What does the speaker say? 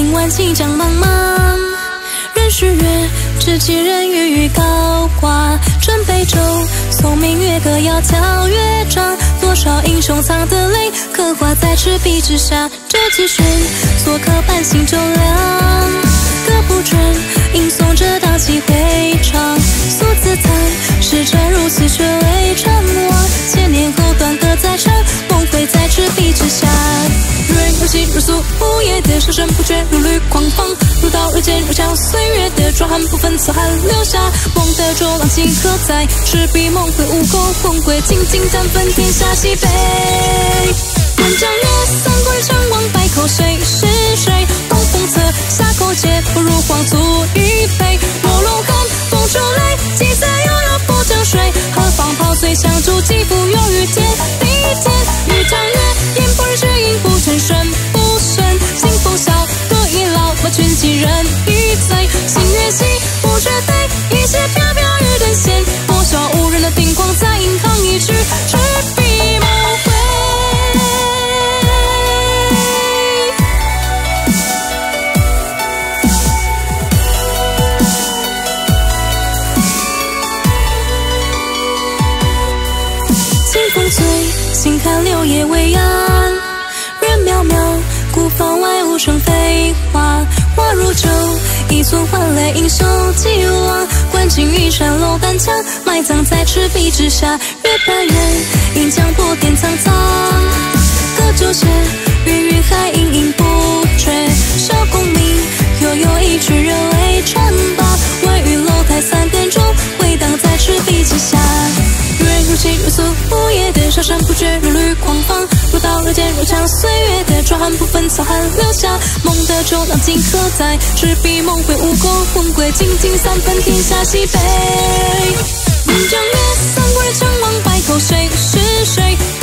今晚气象茫茫，人是月，知己人欲高挂。准备舟，聪明越歌窈窕乐章。多少英雄藏的泪，刻画在赤壁之下。这几轩，做客伴行酒凉。歌不倦，吟诵着荡气回肠。素自叹，时辰如此却未成亡。千年后断歌再唱，梦回在赤壁之下。月如戏如诉，午夜的声声不绝，如履狂放。如刀如剑如枪，岁月的壮汉不分沧海留下。梦的浊浪几何在，赤壁梦回吴钩，魂归青尽三分天下西北。问江月，三关成王百口谁是谁？东风侧，夏口解，不如黄土一杯。若龙汉，风出泪，几载悠悠浮江水。何妨泡醉相助，几幅永于天地间。欲长月，烟波日影不沉深不深。清风笑，若已老，把群妓人一醉。星月稀，不觉飞，一切飘飘欲断线。多少无人的叮咣，在银行一去，赤壁梦回。风醉，轻看柳叶微扬，人渺渺，孤芳外无声飞花。花如酒，一樽换来英雄既往。关进玉山楼丹墙，埋葬在赤壁之下。月半圆，银江波天苍苍。歌酒歇，云云海隐隐不绝。小功名，悠悠一曲人未唱罢。万语楼台3点钟，回荡在赤壁之下。月如泣如诉，午夜的声声不绝，如履狂放。如刀如剑如枪，岁月的壮汉不分沧海留下。梦的浊浪几何在，赤壁梦回吴钩，魂归青尽三分天下西北。问江月，三关成王百口谁是谁？